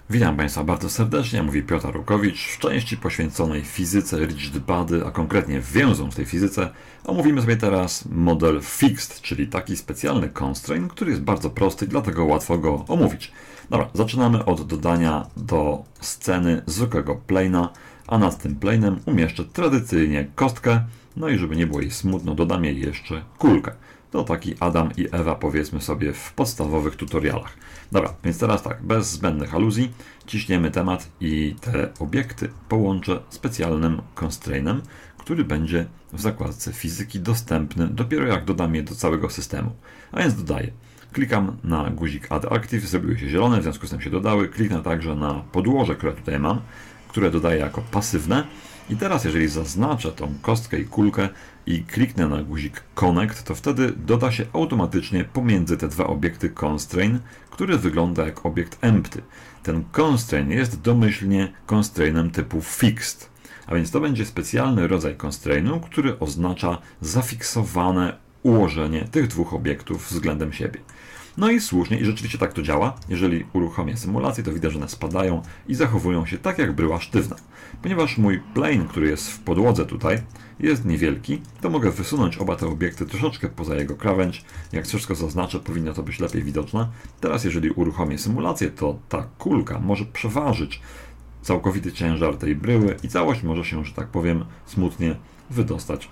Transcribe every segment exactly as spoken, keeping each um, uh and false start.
Witam Państwa bardzo serdecznie, mówi Piotr Rukowicz. W części poświęconej fizyce rigid body, a konkretnie więzom w tej fizyce, omówimy sobie teraz model fixed, czyli taki specjalny constraint, który jest bardzo prosty i dlatego łatwo go omówić. Dobra, zaczynamy od dodania do sceny zwykłego plane'a, a nad tym plane'em umieszczę tradycyjnie kostkę, no i żeby nie było jej smutno, dodam jej jeszcze kulkę. To taki Adam i Ewa, powiedzmy sobie, w podstawowych tutorialach. Dobra, więc teraz tak, bez zbędnych aluzji, ciśniemy temat i te obiekty połączę specjalnym constrainem, który będzie w zakładce fizyki dostępny dopiero jak dodam je do całego systemu. A więc dodaję. Klikam na guzik Add Active, zrobiły się zielone, w związku z tym się dodały. Kliknę także na podłoże, które tutaj mam, które dodaję jako pasywne. I teraz jeżeli zaznaczę tą kostkę i kulkę i kliknę na guzik Connect, to wtedy doda się automatycznie pomiędzy te dwa obiekty constraint, który wygląda jak obiekt empty. Ten constraint jest domyślnie constrainem typu fixed, a więc to będzie specjalny rodzaj constraintu, który oznacza zafiksowane ułożenie tych dwóch obiektów względem siebie. No i słusznie, i rzeczywiście tak to działa. Jeżeli uruchomię symulację, to widać, że one spadają i zachowują się tak, jak bryła sztywna. Ponieważ mój plane, który jest w podłodze tutaj, jest niewielki, to mogę wysunąć oba te obiekty troszeczkę poza jego krawędź. Jak wszystko zaznaczę, powinno to być lepiej widoczne. Teraz, jeżeli uruchomię symulację, to ta kulka może przeważyć całkowity ciężar tej bryły i całość może się, że tak powiem, smutnie wydostać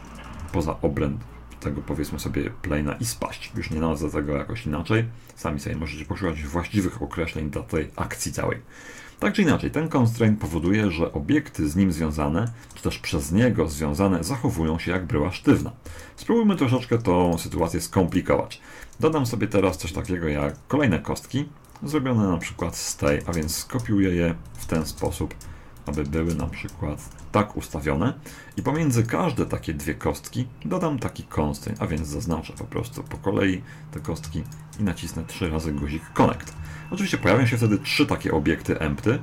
poza obręb tego, powiedzmy sobie, plane'a i spaść. Już nie nazwę tego jakoś inaczej. Sami sobie możecie poszukać właściwych określeń dla tej akcji całej. Tak czy inaczej, ten constraint powoduje, że obiekty z nim związane, czy też przez niego związane, zachowują się jak bryła sztywna. Spróbujmy troszeczkę tą sytuację skomplikować. Dodam sobie teraz coś takiego jak kolejne kostki, zrobione na przykład z tej, a więc skopiuję je w ten sposób, aby były na przykład tak ustawione i pomiędzy każde takie dwie kostki dodam taki constraint, a więc zaznaczę po prostu po kolei te kostki i nacisnę trzy razy guzik Connect. Oczywiście pojawią się wtedy trzy takie obiekty empty.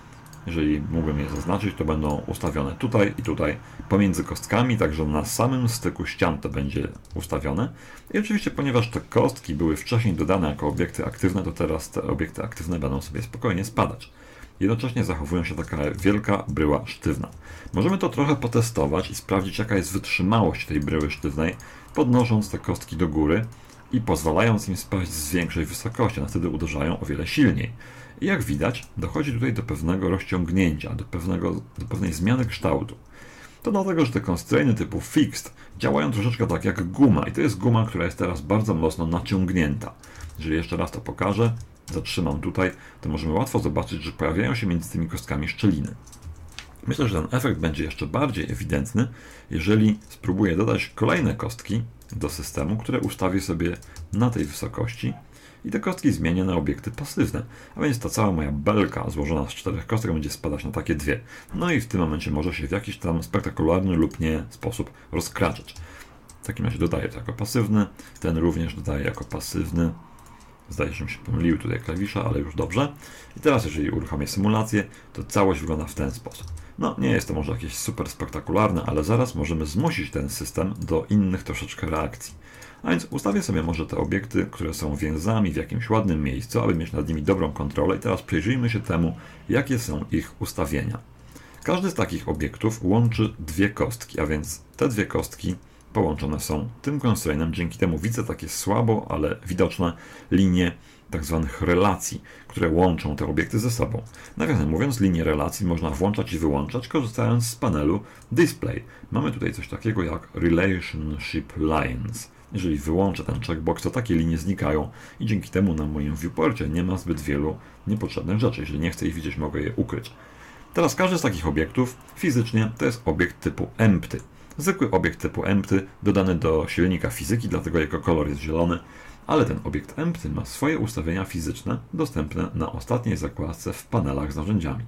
Jeżeli mógłbym je zaznaczyć, to będą ustawione tutaj i tutaj pomiędzy kostkami, także na samym styku ścian to będzie ustawione. I oczywiście, ponieważ te kostki były wcześniej dodane jako obiekty aktywne, to teraz te obiekty aktywne będą sobie spokojnie spadać. Jednocześnie zachowują się taka wielka bryła sztywna. Możemy to trochę potestować i sprawdzić, jaka jest wytrzymałość tej bryły sztywnej, podnosząc te kostki do góry i pozwalając im spaść z większej wysokości. One wtedy uderzają o wiele silniej. I jak widać, dochodzi tutaj do pewnego rozciągnięcia, do, pewnego, do pewnej zmiany kształtu. To dlatego, że te constrainty typu fixed działają troszeczkę tak jak guma i to jest guma, która jest teraz bardzo mocno naciągnięta. Jeżeli jeszcze raz to pokażę, zatrzymam tutaj, to możemy łatwo zobaczyć, że pojawiają się między tymi kostkami szczeliny. Myślę, że ten efekt będzie jeszcze bardziej ewidentny, jeżeli spróbuję dodać kolejne kostki do systemu, które ustawię sobie na tej wysokości i te kostki zmienię na obiekty pasywne. A więc ta cała moja belka złożona z czterech kostek będzie spadać na takie dwie. No i w tym momencie może się w jakiś tam spektakularny lub nie sposób rozkraczać. W takim razie dodaję to jako pasywny, ten również dodaję jako pasywny. Zdaje się, że mi się pomyliły tutaj klawisze, ale już dobrze. I teraz, jeżeli uruchomię symulację, to całość wygląda w ten sposób. No, nie jest to może jakieś super spektakularne, ale zaraz możemy zmusić ten system do innych troszeczkę reakcji. A więc ustawię sobie może te obiekty, które są więzami w jakimś ładnym miejscu, aby mieć nad nimi dobrą kontrolę. I teraz przyjrzyjmy się temu, jakie są ich ustawienia. Każdy z takich obiektów łączy dwie kostki, a więc te dwie kostki połączone są tym constraintem. Dzięki temu widzę takie słabo, ale widoczne linie tak zwanych relacji, które łączą te obiekty ze sobą. Nawiasem mówiąc, linie relacji można włączać i wyłączać, korzystając z panelu Display. Mamy tutaj coś takiego jak Relationship Lines. Jeżeli wyłączę ten checkbox, to takie linie znikają i dzięki temu na moim viewporcie nie ma zbyt wielu niepotrzebnych rzeczy. Jeżeli nie chcę ich widzieć, mogę je ukryć. Teraz każdy z takich obiektów fizycznie to jest obiekt typu empty. Zwykły obiekt typu empty dodany do silnika fizyki, dlatego jego kolor jest zielony, ale ten obiekt empty ma swoje ustawienia fizyczne dostępne na ostatniej zakładce w panelach z narzędziami.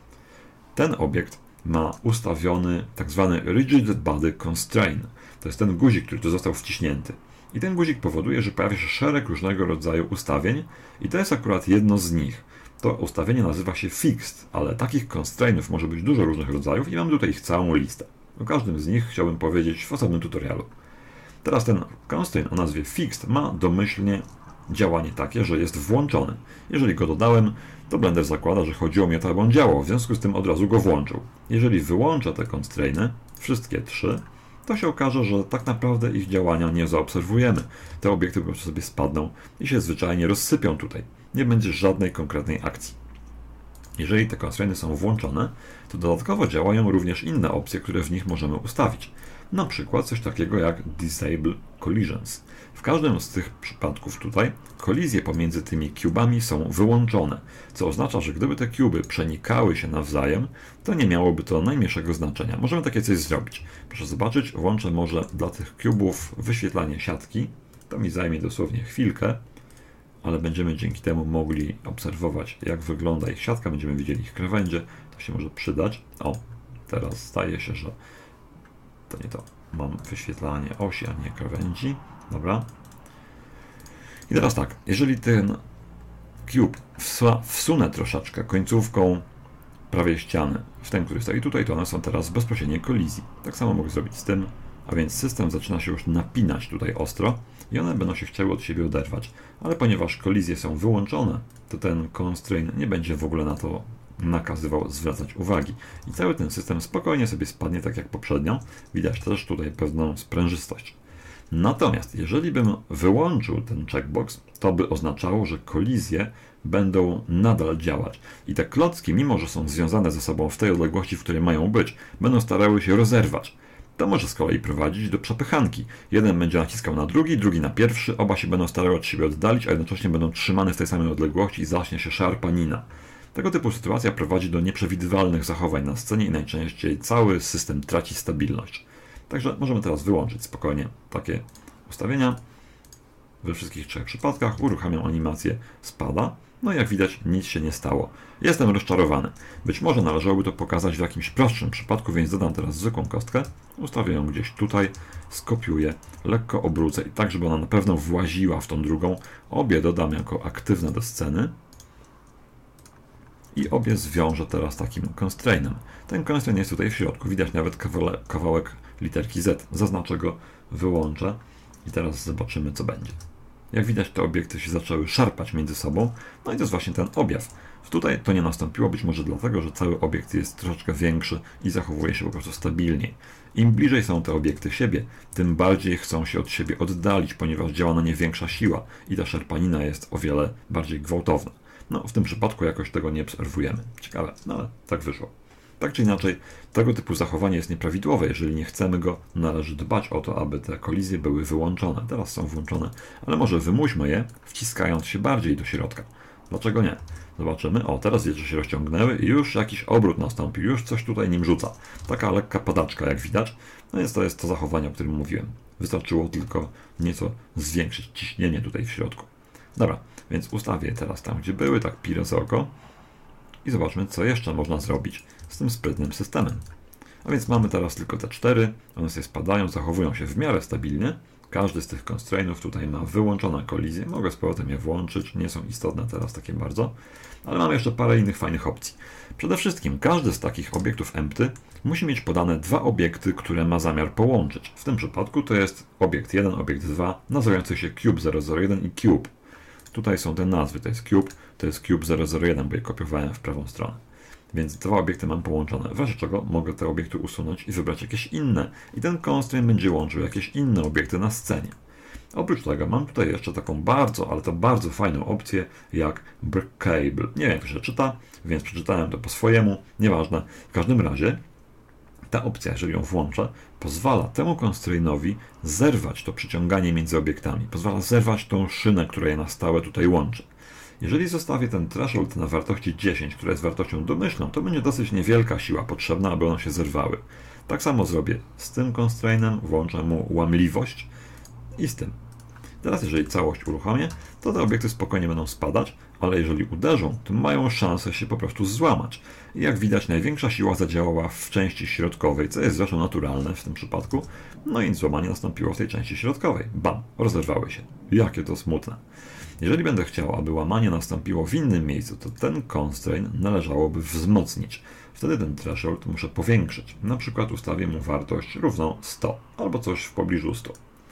Ten obiekt ma ustawiony tak zwany rigid body constraint. To jest ten guzik, który tu został wciśnięty. I ten guzik powoduje, że pojawia się szereg różnego rodzaju ustawień i to jest akurat jedno z nich. To ustawienie nazywa się fixed, ale takich constraintów może być dużo różnych rodzajów i mam tutaj ich całą listę. O każdym z nich chciałbym powiedzieć w osobnym tutorialu. Teraz ten constraint o nazwie fixed ma domyślnie działanie takie, że jest włączony. Jeżeli go dodałem, to Blender zakłada, że chodziło mi o to, aby on działał, w związku z tym od razu go włączył. Jeżeli wyłączę te constrainy, wszystkie trzy, to się okaże, że tak naprawdę ich działania nie zaobserwujemy. Te obiekty po prostu sobie spadną i się zwyczajnie rozsypią tutaj. Nie będzie żadnej konkretnej akcji. Jeżeli te constrainy są włączone, to dodatkowo działają również inne opcje, które w nich możemy ustawić. Na przykład coś takiego jak Disable Collisions. W każdym z tych przypadków tutaj kolizje pomiędzy tymi cubami są wyłączone, co oznacza, że gdyby te cuby przenikały się nawzajem, to nie miałoby to najmniejszego znaczenia. Możemy takie coś zrobić. Proszę zobaczyć, włączę może dla tych cubów wyświetlanie siatki. To mi zajmie dosłownie chwilkę, ale będziemy dzięki temu mogli obserwować, jak wygląda ich siatka, będziemy widzieli ich krawędzie, to się może przydać. O, teraz staje się, że to nie to. Mam wyświetlanie osi, a nie krawędzi. Dobra. I teraz tak, jeżeli ten cube wsunę troszeczkę końcówką prawej ściany w ten, który stoi tutaj, to one są teraz w bezpośredniej kolizji. Tak samo mogę zrobić z tym, a więc system zaczyna się już napinać tutaj ostro i one będą się chciały od siebie oderwać. Ale ponieważ kolizje są wyłączone, to ten constraint nie będzie w ogóle na to nakazywał zwracać uwagi. I cały ten system spokojnie sobie spadnie tak jak poprzednio. Widać też tutaj pewną sprężystość. Natomiast jeżeli bym wyłączył ten checkbox, to by oznaczało, że kolizje będą nadal działać. I te klocki, mimo że są związane ze sobą w tej odległości, w której mają być, będą starały się rozerwać. To może z kolei prowadzić do przepychanki. Jeden będzie naciskał na drugi, drugi na pierwszy, oba się będą starały od siebie oddalić, a jednocześnie będą trzymane w tej samej odległości i zacznie się szarpanina. Tego typu sytuacja prowadzi do nieprzewidywalnych zachowań na scenie i najczęściej cały system traci stabilność. Także możemy teraz wyłączyć spokojnie takie ustawienia. We wszystkich trzech przypadkach uruchamiam animację spada. No i jak widać, nic się nie stało. Jestem rozczarowany. Być może należałoby to pokazać w jakimś prostszym przypadku, więc dodam teraz zwykłą kostkę. Ustawię ją gdzieś tutaj, skopiuję, lekko obrócę i tak, żeby ona na pewno właziła w tą drugą. Obie dodam jako aktywne do sceny. I obie zwiążę teraz takim constrainem. Ten constraint jest tutaj w środku. Widać nawet kawałek, kawałek literki Z. Zaznaczę go, wyłączę i teraz zobaczymy, co będzie. Jak widać, te obiekty się zaczęły szarpać między sobą, no i to jest właśnie ten objaw. Tutaj to nie nastąpiło, być może dlatego, że cały obiekt jest troszeczkę większy i zachowuje się po prostu stabilniej. Im bliżej są te obiekty siebie, tym bardziej chcą się od siebie oddalić, ponieważ działa na nie większa siła i ta szarpanina jest o wiele bardziej gwałtowna. No, w tym przypadku jakoś tego nie obserwujemy. Ciekawe, no ale tak wyszło. Tak czy inaczej, tego typu zachowanie jest nieprawidłowe. Jeżeli nie chcemy go, należy dbać o to, aby te kolizje były wyłączone. Teraz są włączone, ale może wymuśmy je, wciskając się bardziej do środka. Dlaczego nie? Zobaczymy. O, teraz wiecie, że się rozciągnęły i już jakiś obrót nastąpił. Już coś tutaj nim rzuca. Taka lekka padaczka, jak widać. No więc to jest to zachowanie, o którym mówiłem. Wystarczyło tylko nieco zwiększyć ciśnienie tutaj w środku. Dobra, więc ustawię teraz tam, gdzie były, tak pirę z oko. I zobaczmy, co jeszcze można zrobić z tym sprytnym systemem. A więc mamy teraz tylko te cztery, one sobie spadają, zachowują się w miarę stabilnie. Każdy z tych constrainów tutaj ma wyłączone kolizje. Mogę z powrotem je włączyć, nie są istotne teraz takie bardzo. Ale mamy jeszcze parę innych fajnych opcji. Przede wszystkim każdy z takich obiektów empty musi mieć podane dwa obiekty, które ma zamiar połączyć. W tym przypadku to jest obiekt jeden, obiekt dwa, nazywający się Cube zero zero jeden i Cube. Tutaj są te nazwy, to jest Cube, to jest Cube zero zero jeden, bo je kopiowałem w prawą stronę. Więc dwa obiekty mam połączone. W razie czego mogę te obiekty usunąć i wybrać jakieś inne. I ten constraint będzie łączył jakieś inne obiekty na scenie. Oprócz tego mam tutaj jeszcze taką bardzo, ale to bardzo fajną opcję jak Breakable. Nie wiem, jak to się czyta, więc przeczytałem to po swojemu. Nieważne. W każdym razie ta opcja, jeżeli ją włączę, pozwala temu constraintowi zerwać to przyciąganie między obiektami. Pozwala zerwać tą szynę, która je na stałe tutaj łączy. Jeżeli zostawię ten threshold na wartości dziesięć, która jest wartością domyślną, to będzie dosyć niewielka siła potrzebna, aby one się zerwały. Tak samo zrobię z tym constraintem, włączę mu łamliwość i z tym. Teraz jeżeli całość uruchomię, to te obiekty spokojnie będą spadać, ale jeżeli uderzą, to mają szansę się po prostu złamać. I jak widać, największa siła zadziałała w części środkowej, co jest zresztą naturalne w tym przypadku, no i złamanie nastąpiło w tej części środkowej. Bam, rozerwały się. Jakie to smutne. Jeżeli będę chciał, aby łamanie nastąpiło w innym miejscu, to ten constraint należałoby wzmocnić. Wtedy ten threshold muszę powiększyć. Na przykład ustawię mu wartość równą sto, albo coś w pobliżu stu.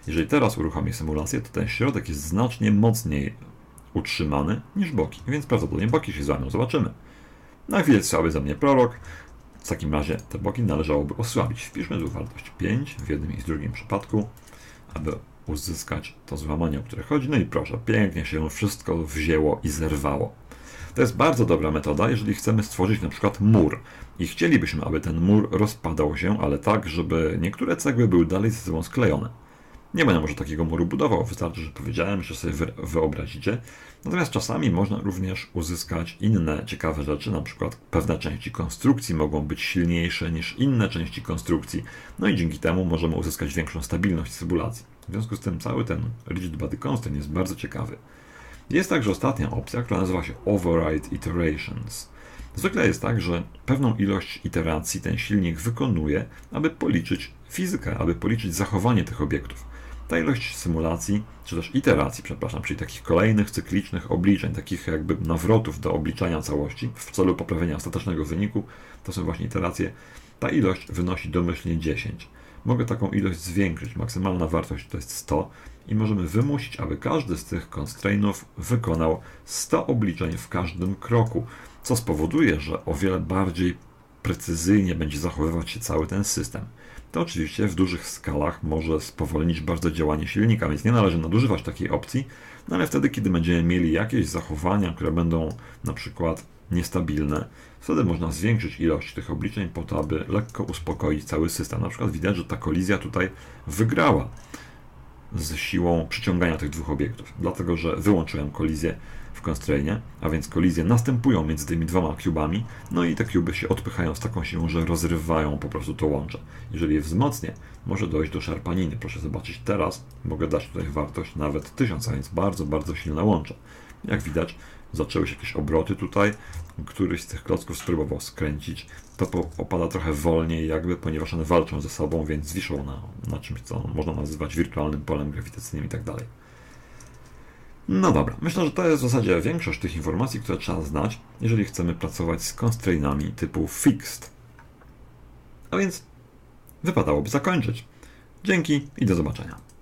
Jeżeli teraz uruchomię symulację, to ten środek jest znacznie mocniej utrzymany niż boki, więc prawdopodobnie boki się złamią. Zobaczymy. Na chwilę słaby ze mnie prorok. W takim razie te boki należałoby osłabić. Wpiszmy tu wartość pięć w jednym i w drugim przypadku, aby uzyskać to złamanie, o które chodzi. No i proszę, pięknie się wszystko wzięło i zerwało. To jest bardzo dobra metoda, jeżeli chcemy stworzyć na przykład mur i chcielibyśmy, aby ten mur rozpadał się, ale tak, żeby niektóre cegły były dalej ze sobą sklejone. Nie będę może takiego muru budował, wystarczy, że powiedziałem, że sobie wyobrazicie. Natomiast czasami można również uzyskać inne ciekawe rzeczy, na przykład pewne części konstrukcji mogą być silniejsze niż inne części konstrukcji, no i dzięki temu możemy uzyskać większą stabilność symulacji. W związku z tym cały ten Rigid Body Constraint jest bardzo ciekawy. Jest także ostatnia opcja, która nazywa się Override Iterations. Zwykle jest tak, że pewną ilość iteracji ten silnik wykonuje, aby policzyć fizykę, aby policzyć zachowanie tych obiektów. Ta ilość symulacji, czy też iteracji, przepraszam, czyli takich kolejnych cyklicznych obliczeń, takich jakby nawrotów do obliczania całości w celu poprawienia ostatecznego wyniku, to są właśnie iteracje. Ta ilość wynosi domyślnie dziesięć. Mogę taką ilość zwiększyć, maksymalna wartość to jest sto i możemy wymusić, aby każdy z tych constraintów wykonał sto obliczeń w każdym kroku, co spowoduje, że o wiele bardziej precyzyjnie będzie zachowywać się cały ten system. To oczywiście w dużych skalach może spowolnić bardzo działanie silnika, więc nie należy nadużywać takiej opcji, no ale wtedy, kiedy będziemy mieli jakieś zachowania, które będą na przykład niestabilne, wtedy można zwiększyć ilość tych obliczeń po to, aby lekko uspokoić cały system. Na przykład widać, że ta kolizja tutaj wygrała z siłą przyciągania tych dwóch obiektów, dlatego że wyłączyłem kolizję w constrainie, a więc kolizje następują między tymi dwoma cubami, no i te cuby się odpychają z taką siłą, że rozrywają po prostu to łącze. Jeżeli je wzmocnię, może dojść do szarpaniny. Proszę zobaczyć teraz, mogę dać tutaj wartość nawet tysiąc, a więc bardzo, bardzo silne łącze. Jak widać, zaczęły się jakieś obroty tutaj, któryś z tych klocków spróbował skręcić, to opada trochę wolniej jakby, ponieważ one walczą ze sobą, więc wiszą na, na czymś, co można nazywać wirtualnym polem grawitacyjnym i tak dalej. No dobra, myślę, że to jest w zasadzie większość tych informacji, które trzeba znać, jeżeli chcemy pracować z constraintami typu fixed. A więc wypadałoby zakończyć. Dzięki i do zobaczenia.